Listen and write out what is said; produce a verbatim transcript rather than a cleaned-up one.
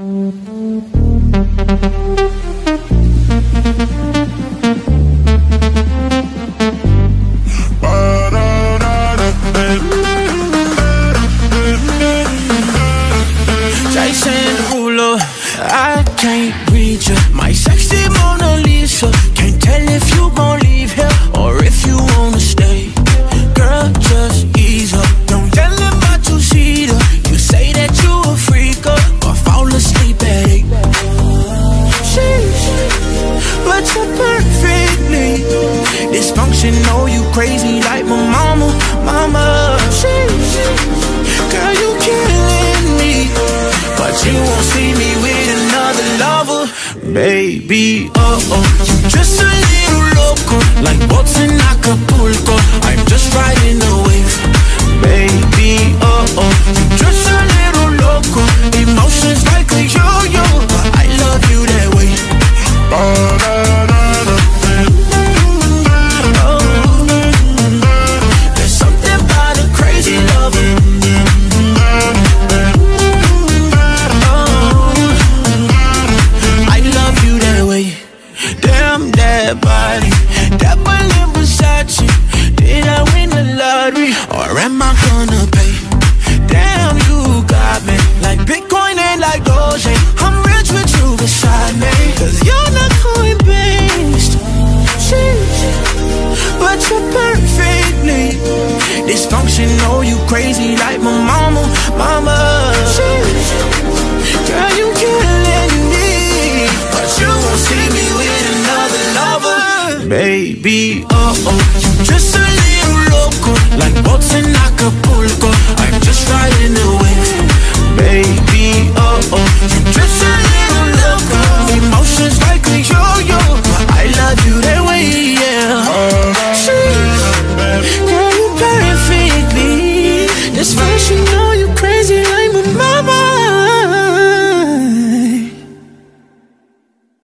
Derulo, I can't read you. My sexy Mona Lisa. Can't tell if you gon' leave here or if you wanna stay. Girl, just ease up. Don't tell him about two seater. You say that you a freaker, but fall asleep at eight. Sheesh, but you're perfectly dysfunctional. You crazy like my mama, mama. Sheesh, girl, you killing me, but you won't see me with another lover. Baby, uh-oh, you just a little loco, like boats in Acapulco. I'm just riding the wave. Baby, uh-oh, you just a little loco, emotions like a yo-yo, but I love you that way. Oh, there's something about a crazy lover. Damn that body, that balloon Versace. Did I win the lottery, or am I gonna pay? Damn, you got me like Bitcoin and like Doge. I'm rich with you beside me, cause you're not coin-based. Sheesh, but you're perfectly dysfunctional. You crazy like my mama, mama. Sheesh, girl, you killing me, but you won't see me with another lover. Baby, uh-oh, you just a little loco, like boats in Acapulco. I'm just riding the wave. Baby,